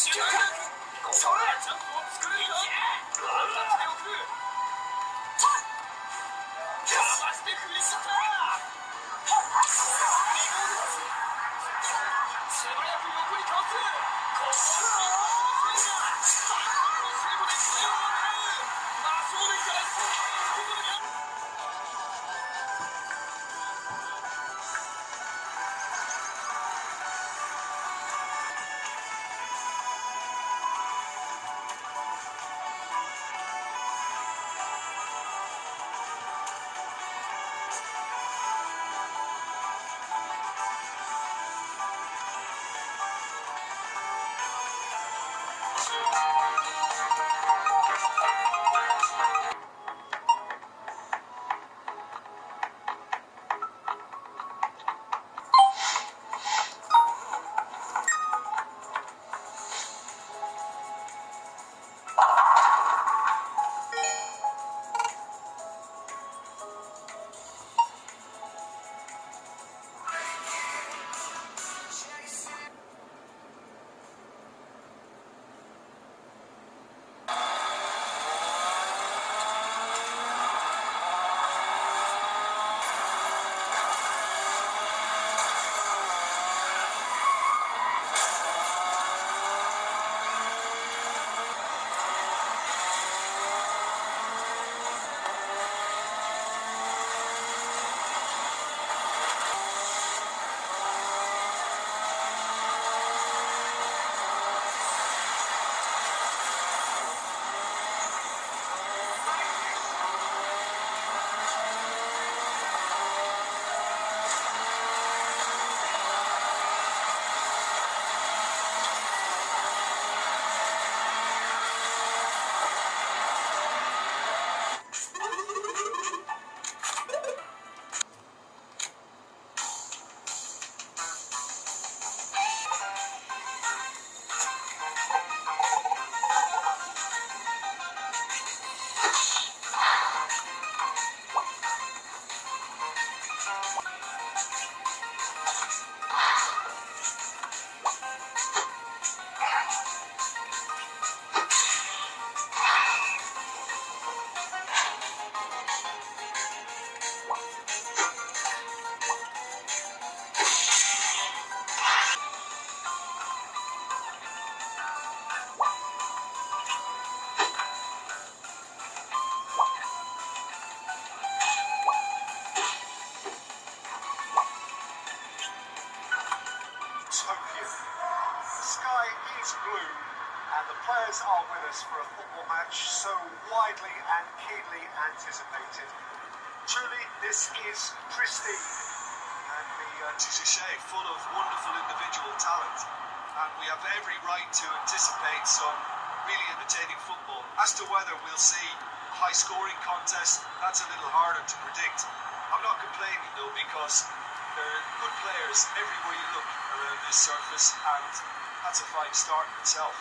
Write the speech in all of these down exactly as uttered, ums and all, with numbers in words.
Players are with us for a football match so widely and keenly anticipated. Truly, this is pristine. And the uh, Touché full of wonderful individual talent. And we have every right to anticipate some really entertaining football. As to whether we'll see a high-scoring contest, that's a little harder to predict. I'm not complaining, though, because there are good players everywhere you look around this surface, and that's a fine start in itself.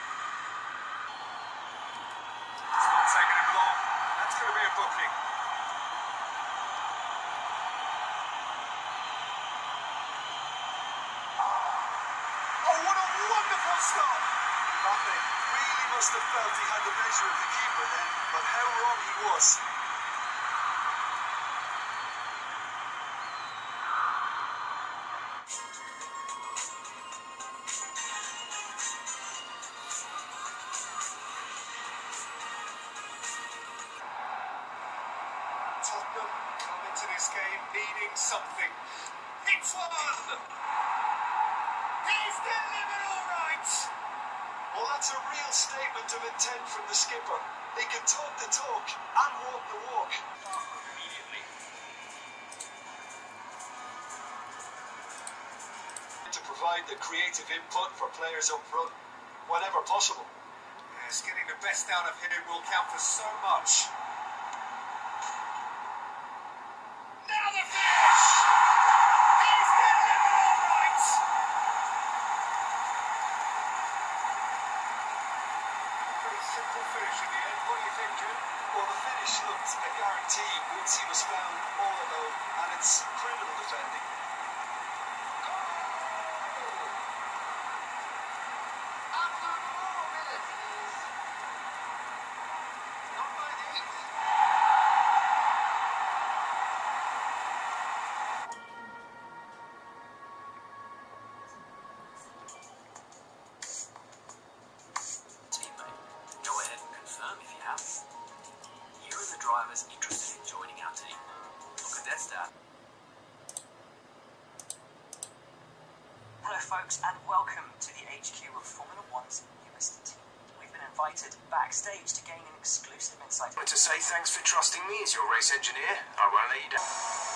It's not taking him long. That's going to be a booking. Oh, what a wonderful stop! Mbappe really must have felt he had the measure of the keeper then, but how wrong he was. Tottenham come into this game needing something. It's one! He's delivered all right! Well, that's a real statement of intent from the skipper. He can talk the talk and walk the walk. Immediately. To provide the creative input for players up front, whenever possible. Yes, getting the best out of him will count for so much. Now the finish! He's delivered all right! Pretty simple finish in the end. What do you think, Jim? Well, the finish looked a guarantee once he was found all alone, and it's criminal defending. Absolute folks, and welcome to the H Q of Formula One's newest team. We've been invited backstage to gain an exclusive insight. I want to say thanks for trusting me as your race engineer. I won't let you down.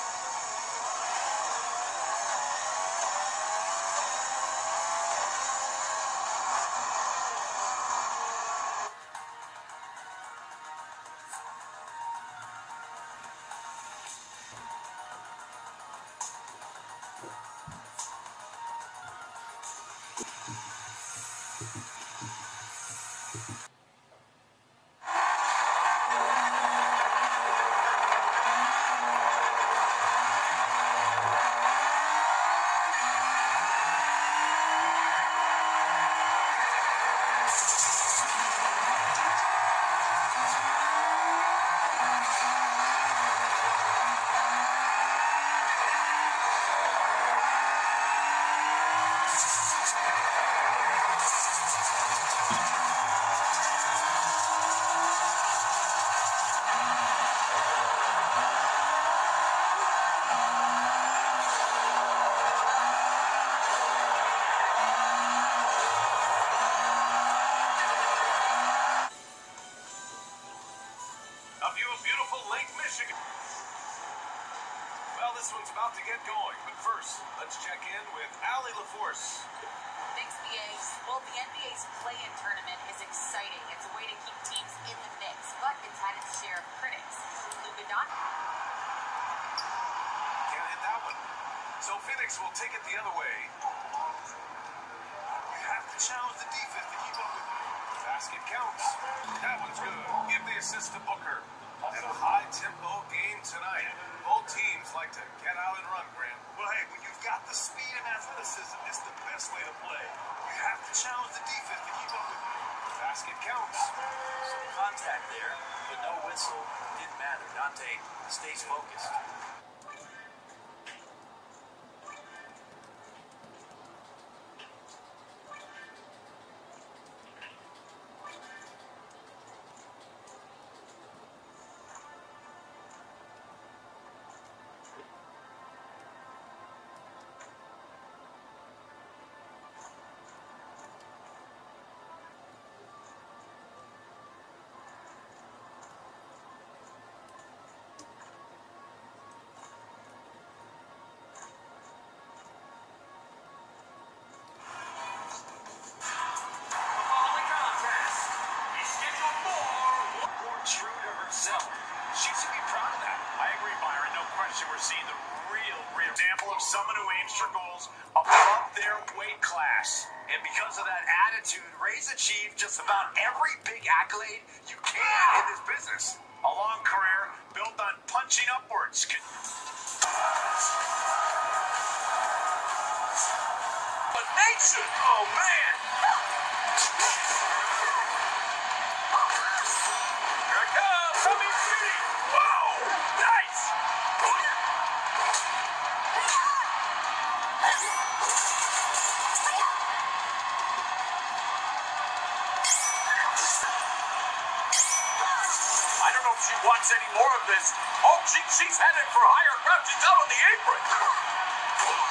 This one's about to get going, but first, let's check in with Allie LaForce. Thanks, B A. Well, the N B A's play-in tournament is exciting. It's a way to keep teams in the mix, but it's had its share of critics. Luka Doncic. Can't hit that one. So Phoenix will take it the other way. You have to challenge the defense to keep up with it. Basket counts. That one's good. Give the assist to Booker. And a high-tempo game tonight. Both teams like to get out and run, Grant. Well, hey, when you've got the speed and athleticism, it's the best way to play. You have to challenge the defense to keep up with it. Basket counts. Some contact there, but no whistle. Didn't matter. Dante stays focused. She should be proud of that. I agree, Byron. No question we're seeing the real, real example of someone who aims for goals above their weight class. And because of that attitude, Ray's achieved just about every big accolade you can in this business. A long career built on punching upwards. But Nation! Oh, man! Here it comes! Coming city! Whoa! Nice! I don't know if she wants any more of this. Oh, she, she's headed for higher ground. She's out on the apron.